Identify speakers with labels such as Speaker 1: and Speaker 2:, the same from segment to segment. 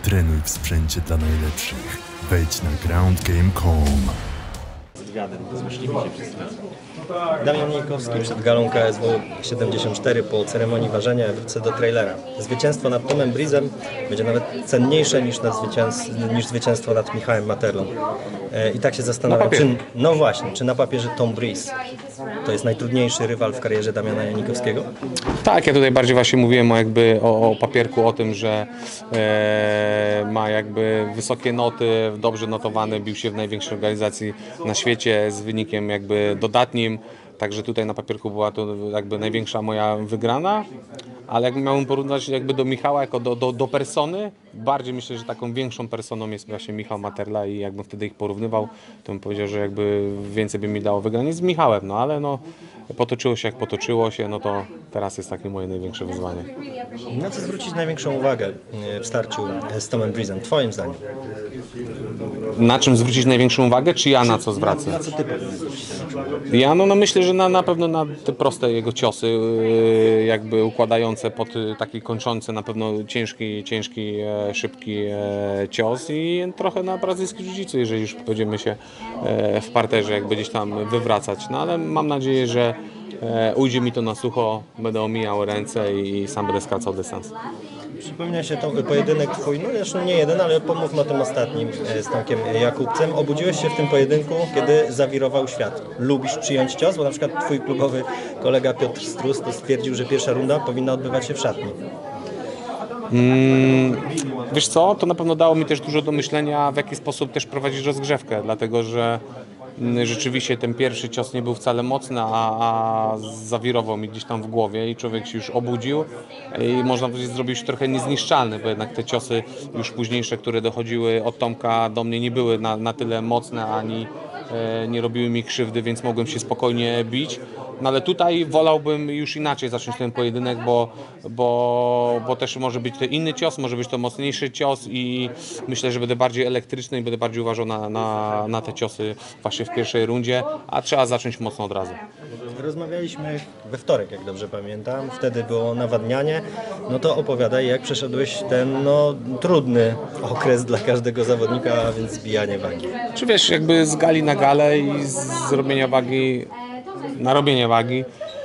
Speaker 1: Trenuj w sprzęcie dla najlepszych. Wejdź na groundgame.com.
Speaker 2: Wywiadem z myśliwi się przedstawiam. Damian Niejkowski przed galą KSW 74 po ceremonii ważenia. Wrócę do trailera. Zwycięstwo nad Tomem Breezem będzie nawet cenniejsze niż zwycięstwo nad Michałem Materlą. I tak się zastanawiam, czy na papierze Tom Breeze to jest najtrudniejszy rywal w karierze Damiana Janikowskiego?
Speaker 3: Tak, ja tutaj bardziej właśnie mówiłem o papierku, o tym, że ma jakby wysokie noty, dobrze notowany, bił się w największej organizacji na świecie z wynikiem jakby dodatnim. Także tutaj na papierku była to jakby największa moja wygrana, ale jak miałbym porównać jakby do Michała jako do persony, bardziej myślę, że taką większą personą jest właśnie Michał Materla i jakbym wtedy ich porównywał, to bym powiedział, że jakby więcej by mi dało wygranie z Michałem, no ale no potoczyło się jak potoczyło się, no to teraz jest takie moje największe wyzwanie.
Speaker 2: Na co zwrócić największą uwagę w starciu z Tomem Breezem, twoim zdaniem?
Speaker 3: Na czym zwrócić największą uwagę, czy ja na co zwracam?
Speaker 2: Na co ty powinieneś zwrócić największą uwagę?
Speaker 3: Ja no myślę, że na pewno na te proste jego ciosy, jakby układające pod taki kończący na pewno ciężki, szybki cios i trochę na brazylijski jiu-jitsu, jeżeli już będziemy się w parterze jakby gdzieś tam wywracać. No ale mam nadzieję, że ujdzie mi to na sucho, będę omijał ręce i sam będę skracał dystans.
Speaker 2: Przypomina się to pojedynek twój, no zresztą nie jeden, ale pomówmy o tym ostatnim z Tomkiem Jakubcem. Obudziłeś się w tym pojedynku, kiedy zawirował świat. Lubisz przyjąć cios? Bo na przykład twój klubowy kolega Piotr Strus to stwierdził, że pierwsza runda powinna odbywać się w szatni.
Speaker 3: Wiesz co, to na pewno dało mi też dużo do myślenia, w jaki sposób też prowadzić rozgrzewkę, dlatego że rzeczywiście ten pierwszy cios nie był wcale mocny, a zawirował mi gdzieś tam w głowie i człowiek się już obudził i można powiedzieć zrobił się trochę niezniszczalny, bo jednak te ciosy już późniejsze, które dochodziły od Tomka do mnie nie były na tyle mocne, ani nie robiły mi krzywdy, więc mogłem się spokojnie bić. No ale tutaj wolałbym już inaczej zacząć ten pojedynek, bo też może być to inny cios, może być to mocniejszy cios i myślę, że będę bardziej elektryczny i będę bardziej uważał na te ciosy właśnie w pierwszej rundzie, a trzeba zacząć mocno od razu.
Speaker 2: Rozmawialiśmy we wtorek, jak dobrze pamiętam, wtedy było nawadnianie. No to opowiadaj, jak przeszedłeś ten trudny okres dla każdego zawodnika, a więc zbijanie wagi.
Speaker 3: Czy wiesz, jakby z gali na galę i z robienia wagi na robienie wagi,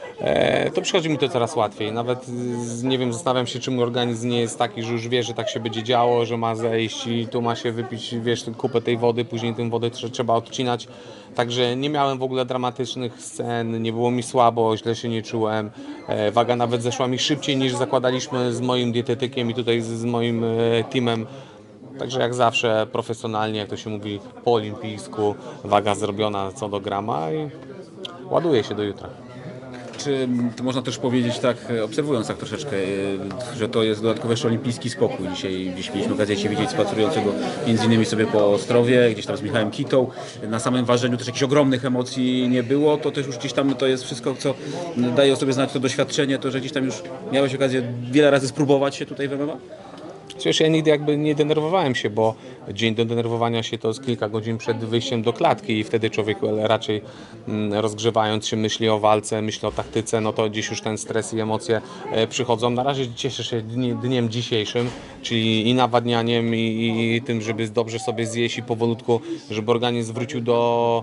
Speaker 3: to przychodzi mi to coraz łatwiej. Nawet nie wiem, zastanawiam się, czy mój organizm nie jest taki, że już wie, że tak się będzie działo, że ma zejść i tu ma się wypić, wiesz, kupę tej wody, później tę wodę trzeba odcinać. Także nie miałem w ogóle dramatycznych scen, nie było mi słabo, źle się nie czułem. Waga nawet zeszła mi szybciej niż zakładaliśmy z moim dietetykiem i tutaj z moim teamem. Także jak zawsze profesjonalnie, jak to się mówi po olimpijsku, waga zrobiona co do grama i ładuję się do jutra.
Speaker 4: Czy to można też powiedzieć tak, obserwując tak troszeczkę, że to jest dodatkowy jeszcze olimpijski spokój. Dziś mieliśmy okazję Cię widzieć spacerującego między innymi sobie po Ostrowie, gdzieś tam z Michałem Kitą. Na samym ważeniu też jakichś ogromnych emocji nie było, to też już gdzieś tam to jest wszystko, co daje o sobie znać to doświadczenie, to że gdzieś tam już miałeś okazję wiele razy spróbować się tutaj w MMA?
Speaker 3: Przecież ja nigdy jakby nie denerwowałem się, bo dzień do denerwowania się to jest kilka godzin przed wyjściem do klatki i wtedy człowiek raczej rozgrzewając się myśli o walce, myśli o taktyce, no to gdzieś już ten stres i emocje przychodzą. Na razie cieszę się dniem dzisiejszym, czyli i nawadnianiem i tym, żeby dobrze sobie zjeść i powolutku, żeby organizm wrócił do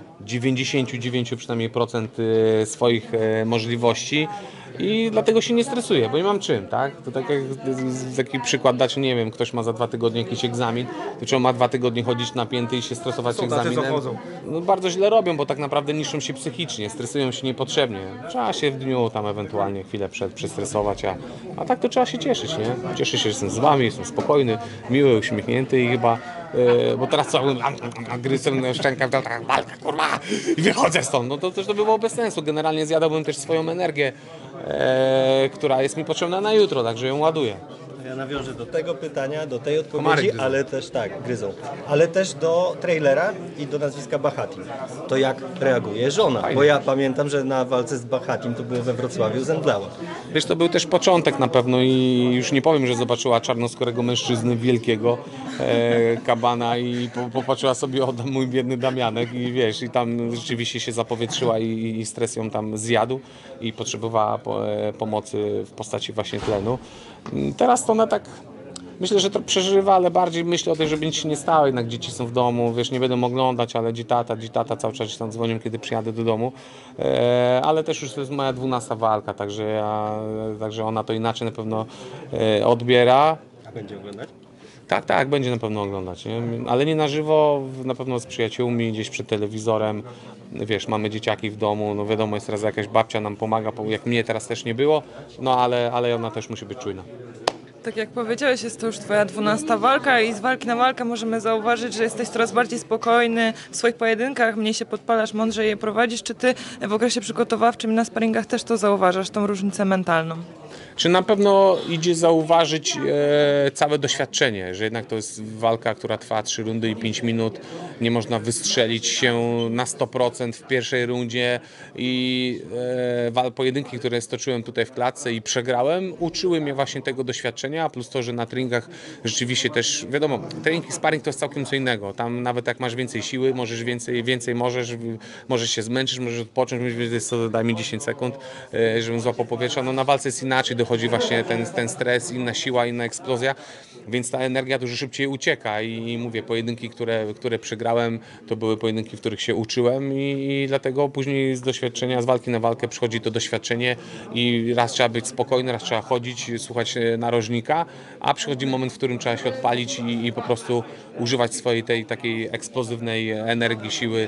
Speaker 3: 99 przynajmniej procent swoich możliwości. I dlatego się nie stresuję, bo nie mam czym, tak? To tak jak taki przykład dać, nie wiem, ktoś ma za 2 tygodnie jakiś egzamin, to czy on ma 2 tygodnie chodzić napięty i się stresować egzaminem? No bardzo źle robią, bo tak naprawdę niszczą się psychicznie, stresują się niepotrzebnie. Trzeba się w dniu tam ewentualnie chwilę przestresować, a tak to trzeba się cieszyć, nie? Cieszę się, że jestem z wami, jestem spokojny, miły, uśmiechnięty i chyba, bo teraz całym agresywnym szczękam, walka, kurwa, i wychodzę stąd, no to też to by było bez sensu. Generalnie zjadałbym też swoją energię, która jest mi potrzebna na jutro, także ją ładuję.
Speaker 2: Ja nawiążę do tego pytania, do tej odpowiedzi, ale też ale też do trailera i do nazwiska Bahatim. To jak reaguje żona? Fajnie. Bo ja pamiętam, że na walce z Bahatim to było we Wrocławiu, zemdlała.
Speaker 3: Wiesz, to był też początek na pewno i już nie powiem, że zobaczyła czarnoskórego mężczyzny wielkiego, kabana i popatrzyła sobie, o mój biedny Damianek i wiesz, i tam rzeczywiście się zapowietrzyła i stres ją tam zjadł i potrzebowała pomocy w postaci właśnie tlenu. Teraz to ona tak Myślę, że to przeżywa, ale bardziej myślę o tym, żeby nic się nie stało. Jednak dzieci są w domu, wiesz, nie będą oglądać, ale dzitata cały czas tam dzwonią, kiedy przyjadę do domu. Ale też już to jest moja 12. walka, także ona to inaczej na pewno odbiera.
Speaker 2: A będzie oglądać?
Speaker 3: Tak, będzie na pewno oglądać, nie? Ale nie na żywo, na pewno z przyjaciółmi, gdzieś przed telewizorem. Wiesz, mamy dzieciaki w domu, no wiadomo, jest teraz jakaś babcia nam pomaga, jak mnie teraz też nie było, no ale ona też musi być czujna.
Speaker 5: Tak jak powiedziałeś, jest to już twoja 12. walka i z walki na walkę możemy zauważyć, że jesteś coraz bardziej spokojny w swoich pojedynkach, mniej się podpalasz, mądrzej je prowadzisz. Czy ty w okresie przygotowawczym i na sparingach też to zauważasz, tą różnicę mentalną?
Speaker 3: Czy na pewno idzie zauważyć całe doświadczenie, że jednak to jest walka, która trwa 3 rundy i 5 minut, nie można wystrzelić się na 100% w pierwszej rundzie i pojedynki, które stoczyłem tutaj w klatce i przegrałem, uczyły mnie właśnie tego doświadczenia, a plus to, że na treningach rzeczywiście też, wiadomo, trening i sparring to jest całkiem co innego, tam nawet jak masz więcej siły, możesz więcej możesz się zmęczyć, możesz odpocząć, mówisz, daj mi 10 sekund, żebym złapał powietrza, no na walce jest inaczej, dochodzi właśnie ten stres, inna siła, inna eksplozja, więc ta energia dużo szybciej ucieka i mówię, pojedynki, które przegrałem, to były pojedynki, w których się uczyłem i dlatego później z doświadczenia, z walki na walkę przychodzi to doświadczenie i raz trzeba być spokojny, raz trzeba chodzić, słuchać narożnika, a przychodzi moment, w którym trzeba się odpalić i po prostu używać swojej tej takiej eksplozywnej energii, siły,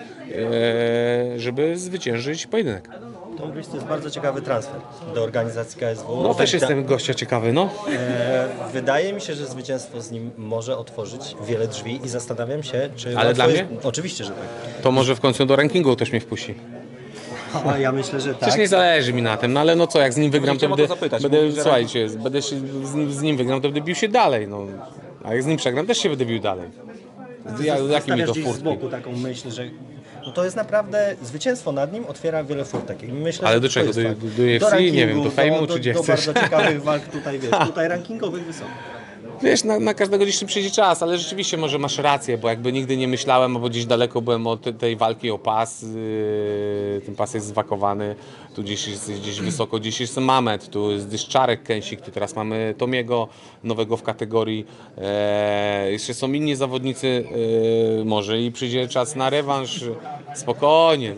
Speaker 3: żeby zwyciężyć pojedynek.
Speaker 2: Tom Breeze to jest bardzo ciekawy transfer do organizacji KSW.
Speaker 3: No też jestem gościa ciekawy, no.
Speaker 2: Wydaje mi się, że zwycięstwo z nim może otworzyć wiele drzwi i zastanawiam się, czy...
Speaker 3: Ale dla mnie?
Speaker 2: Oczywiście, że tak.
Speaker 3: To może w końcu do rankingu też mnie wpuści.
Speaker 2: A ja myślę, że tak.
Speaker 3: Przecież nie zależy mi na tym, no ale no co, jak z nim wygram, to
Speaker 4: Chciałem o to zapytać,
Speaker 3: będę
Speaker 4: mówisz, że
Speaker 3: słuchajcie, będę się z nim wygram, to będę bił się dalej, no. A jak z nim przegram, też się będę bił dalej. Jaki mi
Speaker 2: Zostawiasz
Speaker 3: to
Speaker 2: gdzieś z
Speaker 3: furtki?
Speaker 2: boku taką myśl, że no to jest naprawdę, zwycięstwo nad nim otwiera wiele furtek. I myślę,
Speaker 3: Ale
Speaker 2: że
Speaker 3: do
Speaker 2: to
Speaker 3: czego?
Speaker 2: jest
Speaker 3: Do
Speaker 2: fakt.
Speaker 3: UFC?
Speaker 2: rankingu,
Speaker 3: Nie wiem, do fejmu, czy gdzie
Speaker 2: do
Speaker 3: chcesz?
Speaker 2: bardzo ciekawych walk tutaj, wiesz, tutaj rankingowych wysoko.
Speaker 3: Wiesz, na każdego gdzieś przyjdzie czas, ale rzeczywiście może masz rację, bo jakby nigdy nie myślałem, albo gdzieś daleko byłem od tej walki o pas, ten pas jest zwakowany, tu gdzieś jest gdzieś wysoko, gdzieś jest Mamet, tu jest gdzieś Czarek Kęsik, tu teraz mamy Tomiego, nowego w kategorii, jeszcze są inni zawodnicy, może i przyjdzie czas na rewanż, spokojnie,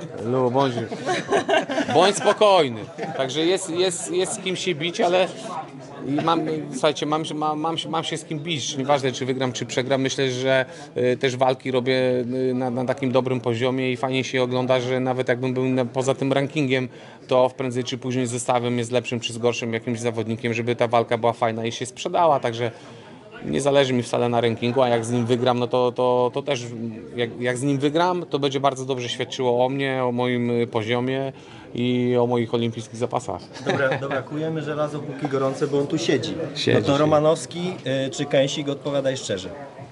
Speaker 3: bądź spokojny, także jest z kim się bić, ale słuchajcie, mam się z kim bić, nieważne czy wygram, czy przegram. Myślę, że też walki robię na takim dobrym poziomie i fajnie się ogląda, że nawet jakbym był poza tym rankingiem, to prędzej czy później zestawem jest lepszym czy z gorszym jakimś zawodnikiem, żeby ta walka była fajna i się sprzedała, także nie zależy mi wcale na rankingu, a jak z nim wygram, no to też jak z nim wygram, to będzie bardzo dobrze świadczyło o mnie, o moim poziomie i o moich olimpijskich zapasach.
Speaker 2: Dobra, kujemy żelazo póki gorące, bo on tu siedzi.
Speaker 3: Siedzi,
Speaker 2: No to Romanowski czy Kęsik, odpowiadaj szczerze.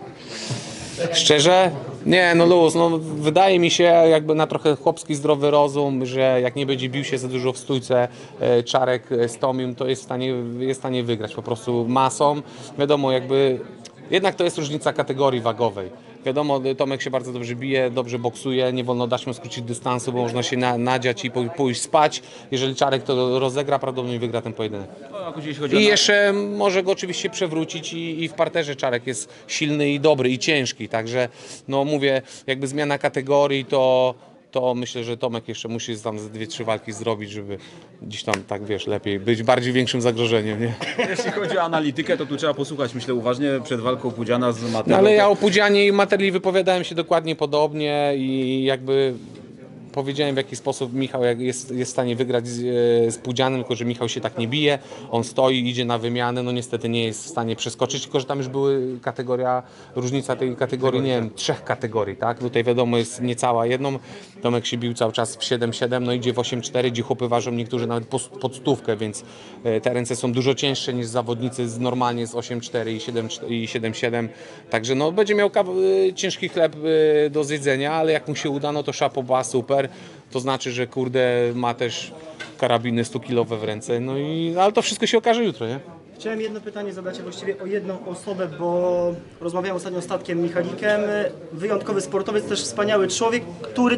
Speaker 3: Szczerze? Nie, no luz, no wydaje mi się jakby na trochę chłopski zdrowy rozum, że jak nie będzie bił się za dużo w stójce Czarek z Tomim, to jest w stanie wygrać po prostu masą. Wiadomo, jakby jednak to jest różnica kategorii wagowej. Wiadomo, Tomek się bardzo dobrze bije, dobrze boksuje, nie wolno dać mu skrócić dystansu, bo można się nadziać i pójść spać. Jeżeli Czarek to rozegra, prawdopodobnie wygra ten pojedynek. I jeszcze może go oczywiście przewrócić i w parterze Czarek jest silny i dobry i ciężki, także no mówię, jakby zmiana kategorii to myślę, że Tomek jeszcze musi tam 2-3 walki zrobić, żeby gdzieś tam, tak wiesz, lepiej być bardziej większym zagrożeniem, nie?
Speaker 4: Jeśli chodzi o analitykę, to tu trzeba posłuchać, myślę, uważnie przed walką Pudziana z Mateuszem.
Speaker 3: No ale ja o Pudzianie i Materli wypowiadałem się dokładnie podobnie i jakby powiedziałem, w jaki sposób Michał jest w stanie wygrać z Pudzianem, tylko że Michał się tak nie bije, on stoi, idzie na wymianę, no niestety nie jest w stanie przeskoczyć, tylko że tam już były różnica tej kategorii, nie wiem, 3 kategorii, tak? Tutaj wiadomo jest niecała jedną, Tomek się bił cały czas w 7-7, no idzie w 8-4, gdzie chłopy ważą niektórzy nawet pod stówkę, więc te ręce są dużo cięższe niż zawodnicy normalnie z 8-4 i 7-7, także no będzie miał ciężki chleb do zjedzenia, ale jak mu się uda, no to szapoba, super. To znaczy, że kurde ma też karabiny 100-kilowe w ręce, no i ale to wszystko się okaże jutro, nie?
Speaker 6: Chciałem jedno pytanie zadać, a właściwie o jedną osobę, bo rozmawiałem ostatnio z Statkiem Michalikiem. Wyjątkowy sportowiec, też wspaniały człowiek, który też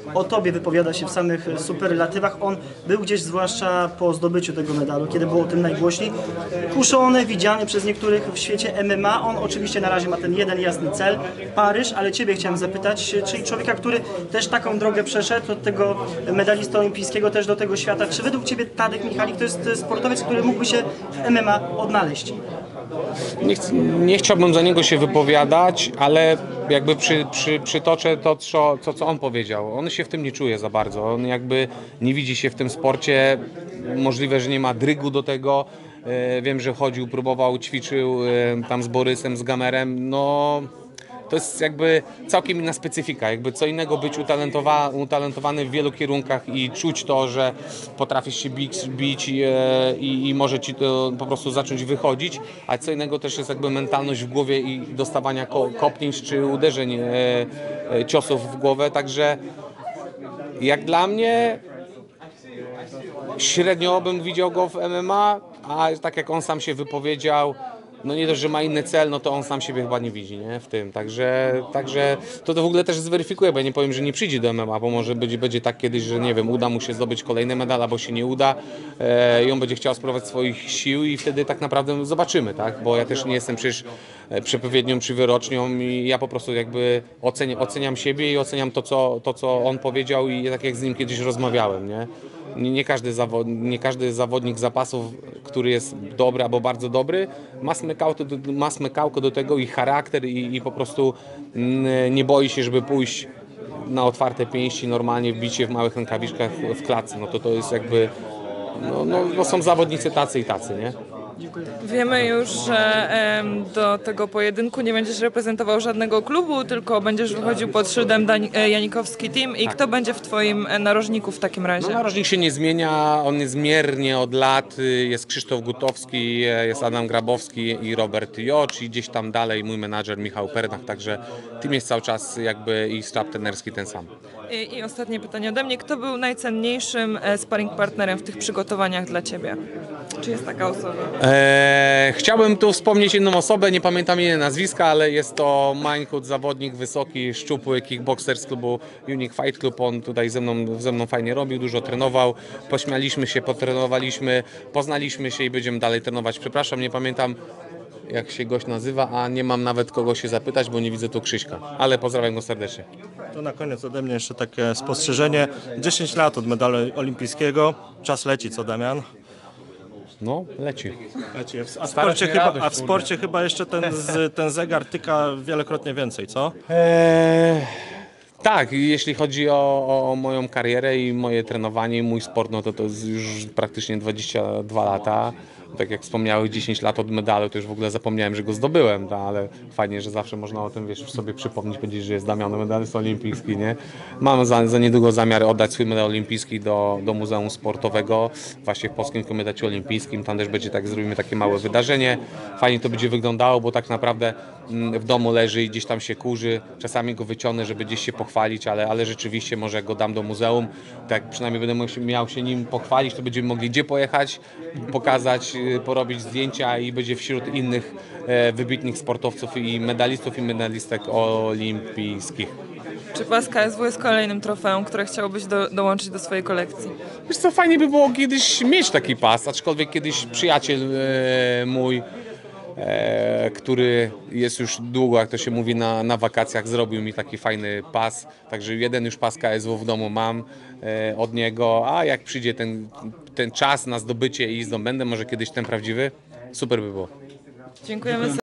Speaker 6: o tobie wypowiada się w samych superlatywach. On był gdzieś, zwłaszcza po zdobyciu tego medalu, kiedy było o tym najgłośniej, kuszony, widziany przez niektórych w świecie MMA. On oczywiście na razie ma ten jeden jasny cel, Paryż, ale ciebie chciałem zapytać, czyli człowieka, który też taką drogę przeszedł, od tego medalisty olimpijskiego też do tego świata. Czy według ciebie Tadek Michalik to jest sportowiec, który mógłby się w MMA odnaleźć?
Speaker 3: Nie chciałbym za niego się wypowiadać, ale jakby przytoczę to, co on powiedział. On się w tym nie czuje za bardzo. On jakby nie widzi się w tym sporcie. Możliwe, że nie ma drygu do tego. Wiem, że chodził, próbował, ćwiczył tam z Borysem, z Gamerem. No, to jest jakby całkiem inna specyfika. Jakby co innego być utalentowany w wielu kierunkach i czuć to, że potrafisz się bić i może ci to po prostu zacząć wychodzić, a co innego też jest jakby mentalność w głowie i dostawania kopnięć czy uderzeń, ciosów w głowę. Także jak dla mnie średnio bym widział go w MMA, a tak jak on sam się wypowiedział, no nie dość, że ma inny cel, no to on sam siebie chyba nie widzi, nie? W tym. Także to w ogóle też zweryfikuje, bo ja nie powiem, że nie przyjdzie do MMA, bo może będzie tak kiedyś, że nie wiem, uda mu się zdobyć kolejny medal, albo się nie uda i on będzie chciał spróbować swoich sił i wtedy tak naprawdę zobaczymy, tak? Bo ja też nie jestem przecież przepowiednią czy wyrocznią i ja po prostu jakby oceniam siebie i oceniam to, co on powiedział i tak jak z nim kiedyś rozmawiałem, nie? Nie każdy zawodnik zapasów, który jest dobry albo bardzo dobry, ma smykałkę do tego i charakter i po prostu nie boi się, żeby pójść na otwarte pięści, normalnie wbicie w małych rękawiczkach w klatce. No to jest jakby, no są zawodnicy tacy i tacy, nie?
Speaker 5: Wiemy już, że do tego pojedynku nie będziesz reprezentował żadnego klubu, tylko będziesz wychodził pod szyldem Janikowski Team. I kto będzie w twoim narożniku w takim razie?
Speaker 3: No, narożnik się nie zmienia, on jest miernie od lat, jest Krzysztof Gutowski, jest Adam Grabowski i Robert Jocz i gdzieś tam dalej mój menadżer Michał Pernach, także team jest cały czas jakby i sztab trenerski ten sam.
Speaker 5: I ostatnie pytanie ode mnie. Kto był najcenniejszym sparring partnerem w tych przygotowaniach dla ciebie? Czy jest taka osoba?
Speaker 3: Chciałbym tu wspomnieć jedną osobę, nie pamiętam jej nazwiska, ale jest to Mańkut, zawodnik wysoki, szczupły, kickboxer z klubu Unique Fight Club. On tutaj ze mną fajnie robił, dużo trenował, pośmialiśmy się, potrenowaliśmy, poznaliśmy się i będziemy dalej trenować. Przepraszam, nie pamiętam jak się gość nazywa, a nie mam nawet kogo się zapytać, bo nie widzę tu Krzyśka, ale pozdrawiam go serdecznie.
Speaker 7: To na koniec ode mnie jeszcze takie spostrzeżenie. 10 lat od medalu olimpijskiego, czas leci, co Damian?
Speaker 3: No, leci.
Speaker 7: A w sporcie chyba jeszcze ten zegar tyka wielokrotnie więcej, co?
Speaker 3: Tak, jeśli chodzi o moją karierę i moje trenowanie i mój sport, no to jest już praktycznie 22 lata. Tak jak wspomniałeś, 10 lat od medalu, to już w ogóle zapomniałem, że go zdobyłem, ale fajnie, że zawsze można o tym, wiesz, sobie przypomnieć, powiedzieć, że jest Damian medalista olimpijski, nie? Mam za niedługo zamiar oddać swój medal olimpijski do Muzeum Sportowego, właśnie w Polskim Komitecie Olimpijskim, tam też będzie tak, zrobimy takie małe wydarzenie. Fajnie to będzie wyglądało, bo tak naprawdę w domu leży i gdzieś tam się kurzy, czasami go wyciągnę, żeby gdzieś się pochwalić, ale rzeczywiście może jak go dam do muzeum, tak przynajmniej będę miał się nim pochwalić, to będziemy mogli gdzie pojechać, pokazać, porobić zdjęcia i będzie wśród innych wybitnych sportowców i medalistów i medalistek olimpijskich.
Speaker 5: Czy pas KSW jest kolejnym trofeum, które chciałbyś dołączyć do swojej kolekcji?
Speaker 3: Wiesz co, fajnie by było kiedyś mieć taki pas, aczkolwiek kiedyś przyjaciel mój, który jest już długo, jak to się mówi, na wakacjach, zrobił mi taki fajny pas, także jeden już pas KSW w domu mam od niego, a jak przyjdzie ten czas na zdobycie i zdobędę może kiedyś ten prawdziwy, super by było.
Speaker 5: Dziękujemy.